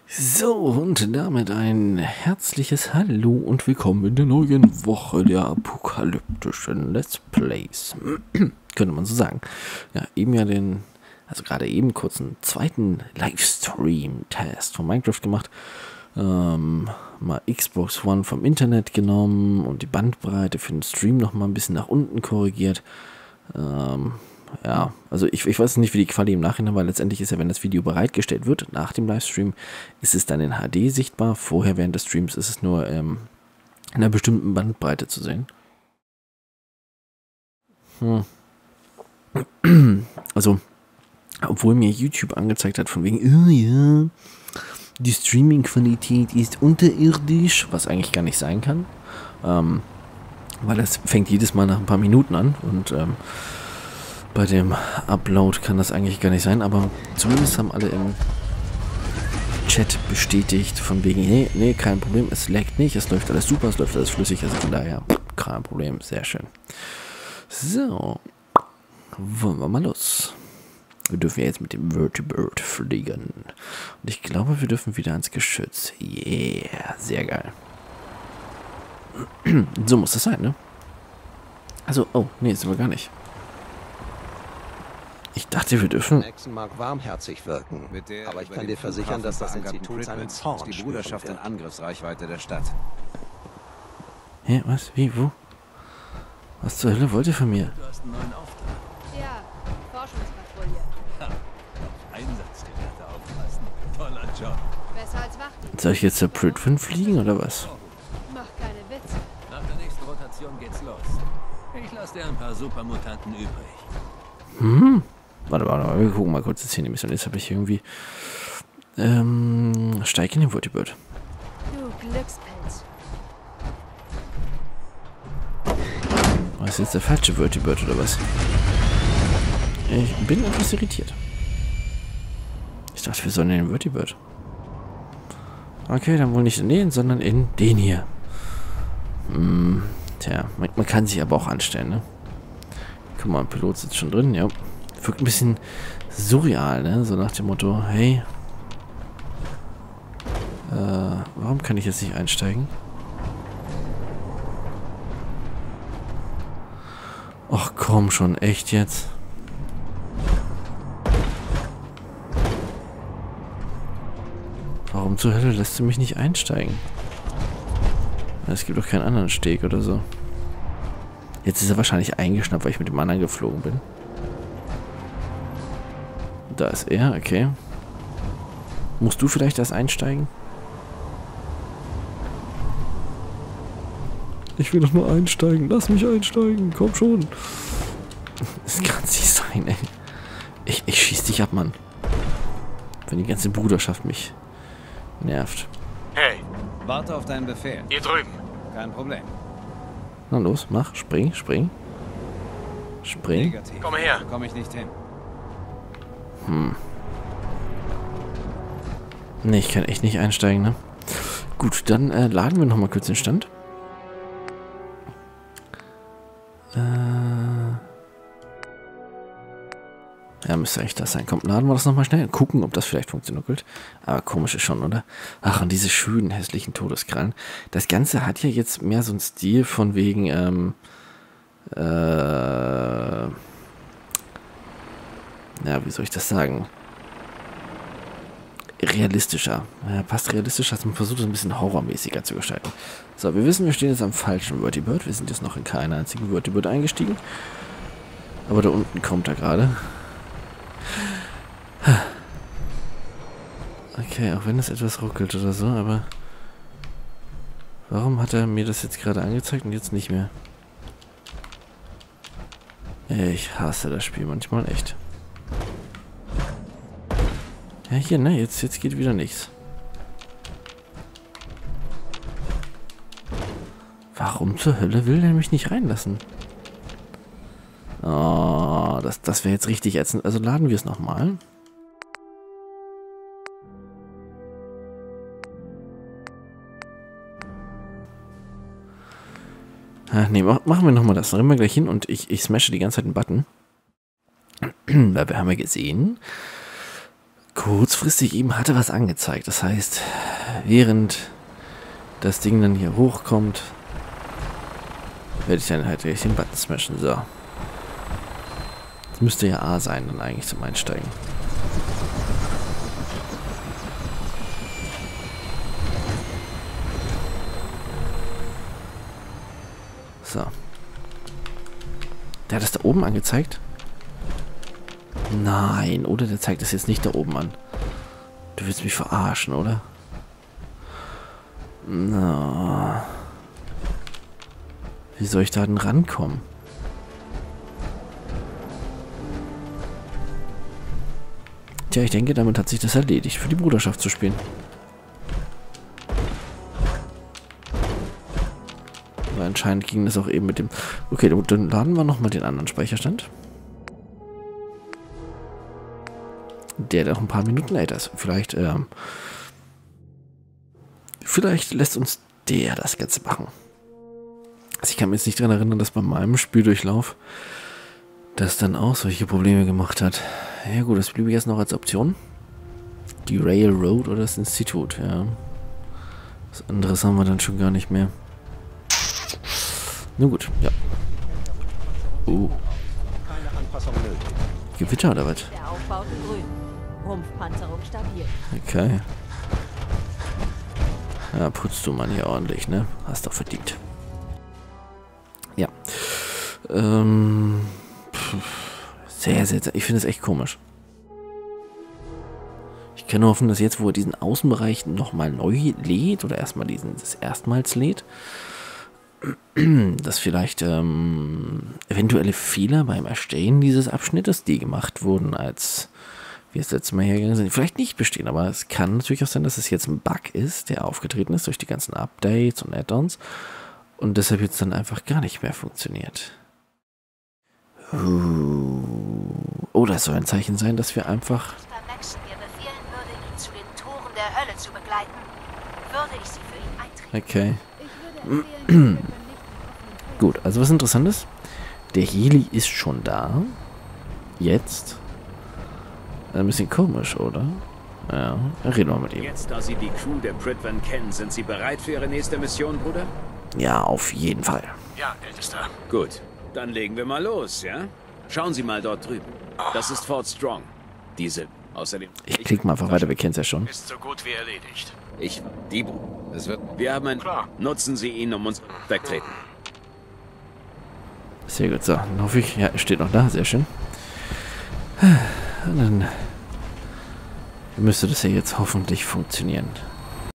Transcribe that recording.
So, und damit ein herzliches Hallo und willkommen in der neuen Woche der apokalyptischen Let's Plays. Könnte man so sagen. Ja, eben ja gerade eben kurz einen zweiten Livestream-Test von Minecraft gemacht. Mal Xbox One vom Internet genommen und die Bandbreite für den Stream nochmal ein bisschen nach unten korrigiert. Ja, also ich weiß nicht, wie die Quali im Nachhinein, weil letztendlich ist ja, wenn das Video bereitgestellt wird, nach dem Livestream, ist es dann in HD sichtbar. Vorher während des Streams ist es nur in einer bestimmten Bandbreite zu sehen. Also, obwohl mir YouTube angezeigt hat, von wegen, oh ja, die Streaming-Qualität ist unterirdisch, was eigentlich gar nicht sein kann. Weil das fängt jedes Mal nach ein paar Minuten an und bei dem Upload kann das eigentlich gar nicht sein, aber zumindest haben alle im Chat bestätigt, von wegen, nee, kein Problem, es laggt nicht, es läuft alles super, es läuft alles flüssig, also von daher, kein Problem, sehr schön. So, wollen wir mal los. Wir dürfen jetzt mit dem Vertibird fliegen. Und ich glaube, wir dürfen wieder ans Geschütz. Yeah, sehr geil. So muss das sein, ne? Also, oh, nee, sind wir gar nicht. Ich dachte, wir dürfen... Nexon mag warmherzig wirken, aber ich kann dir versichern, dass das Institut seinen Zorn die Bruderschaft in Angriffsreichweite der Stadt. Hä, was? Wie? Wo? Was zur Hölle wollt ihr von mir? Du hast einen neuen Auftrag. Ja, Forschungspatrouille. Einsatzgelehrte aufpassen. Toller Job. Besser als Wachdienst. Soll ich jetzt zur Pridwen fliegen, oder was? Mach keine Witze. Nach der nächsten Rotation geht's los. Ich lasse dir ein paar Supermutanten übrig. Warte, wir gucken mal kurz jetzt hier in die Mission. Jetzt habe ich irgendwie... steig in den Vertibird. Du Glückspilz. Was ist jetzt der falsche Vertibird, oder was? Ich bin etwas irritiert. Ich dachte, wir sollen in den Vertibird. Okay, dann wohl nicht in den, sondern in den hier. Tja, man kann sich aber auch anstellen, ne? Guck mal, Pilot sitzt schon drin, ja. Wirkt ein bisschen surreal, ne? So nach dem Motto, hey, warum kann ich jetzt nicht einsteigen? Ach komm schon, echt jetzt? Warum zur Hölle lässt du mich nicht einsteigen? Es gibt doch keinen anderen Steg oder so. Jetzt ist er wahrscheinlich eingeschnappt, weil ich mit dem anderen geflogen bin. Da ist er, okay. Musst du vielleicht erst einsteigen? Ich will doch nur einsteigen. Lass mich einsteigen. Komm schon. Das kann nicht sein, ey. Ich schieß dich ab, Mann. Wenn die ganze Bruderschaft mich nervt. Hey, Warte auf deinen Befehl. hier drüben. Kein Problem. Na los, mach. Spring, spring. Spring. Negativ. Komm her. Komme ich nicht hin. Ne, ich kann echt nicht einsteigen, ne? Gut, dann laden wir nochmal kurz den Stand. Ja, müsste eigentlich das sein. Komm, laden wir das nochmal schnell. Gucken, ob das vielleicht funktioniert. Aber komisch ist schon, oder? Ach, und diese schönen, hässlichen Todeskrallen. Das Ganze hat ja jetzt mehr so einen Stil von wegen, ja, wie soll ich das sagen? Realistischer. Ja, passt realistischer, als man versucht, es ein bisschen horrormäßiger zu gestalten. So, wir wissen, wir stehen jetzt am falschen Vertibird. Wir sind jetzt noch in keinen einzigen Vertibird eingestiegen. Aber da unten kommt er gerade. Okay, auch wenn es etwas ruckelt oder so, aber... Warum hat er mir das jetzt gerade angezeigt und jetzt nicht mehr? Ich hasse das Spiel manchmal echt. Ja, hier, ne? Jetzt geht wieder nichts. Warum zur Hölle will der mich nicht reinlassen? Oh, das wäre jetzt richtig ätzend. Also laden wir es nochmal. Ne, machen wir nochmal das. Dann rennen wir gleich hin und ich smashe die ganze Zeit einen Button. Weil wir haben ja gesehen, kurzfristig eben hatte was angezeigt. Das heißt, während das Ding dann hier hochkommt, werde ich dann halt gleich den Button smashen. So. Das müsste ja A sein, dann eigentlich zum Einsteigen. So. Der hat das da oben angezeigt? Nein, oder der zeigt das jetzt nicht da oben an. Du willst mich verarschen, oder? Na. Wie soll ich da denn rankommen? Tja, ich denke, damit hat sich das erledigt, für die Bruderschaft zu spielen. Aber anscheinend ging das auch eben mit dem... Okay, dann laden wir nochmal den anderen Speicherstand. Der noch ein paar Minuten älter ist. Vielleicht lässt uns der das Ganze machen. Also ich kann mich jetzt nicht daran erinnern, dass bei meinem Spieldurchlauf das dann auch solche Probleme gemacht hat. Ja gut, das blieb jetzt noch als Option. Die Railroad oder das Institut, ja. Was anderes haben wir dann schon gar nicht mehr. Na gut, ja. Gewitter oder was? Der Aufbau grün. Rumpfpanzerung stabil. Okay. Ja, putzt du mal hier ordentlich, ne? Hast doch verdient. Ja. Sehr, sehr, sehr. Ich finde es echt komisch. Ich kann nur hoffen, dass jetzt, wo er diesen Außenbereich nochmal neu lädt oder erstmal das erstmals lädt, dass vielleicht eventuelle Fehler beim Erstellen dieses Abschnittes, die gemacht wurden, als wir das letzte Mal hergegangen sind, vielleicht nicht bestehen. Aber es kann natürlich auch sein, dass es jetzt ein Bug ist, der aufgetreten ist durch die ganzen Updates und Add-ons und deshalb jetzt dann einfach gar nicht mehr funktioniert. Oh, das soll ein Zeichen sein, dass wir einfach... Mr. Maxon mir befehlen würde, ihn zu den Toren der Hölle zu begleiten, würde ich sie für ihn eintreten. Okay. Ich würde empfehlen, wir können nicht mit offenen Türen. Gut, also was Interessantes. Der Heli ist schon da. Jetzt. Ein bisschen komisch, oder? Ja, reden wir mit ihm. Jetzt, da Sie die Crew der Pridvan kennen, sind Sie bereit für Ihre nächste Mission, Bruder? Ja, auf jeden Fall. Ja, Ältester. Gut, dann legen wir mal los, ja? Schauen Sie mal dort drüben. Das ist Fort Strong. Diese, außerdem... Ich klicke mal einfach weiter, wir kennen es ja schon. Ist so gut wie erledigt. Wir haben ein... Nutzen Sie ihn, um uns wegtreten. Sehr gut, so, dann hoffe ich, ja, er steht noch da, sehr schön. Und dann müsste das ja jetzt hoffentlich funktionieren.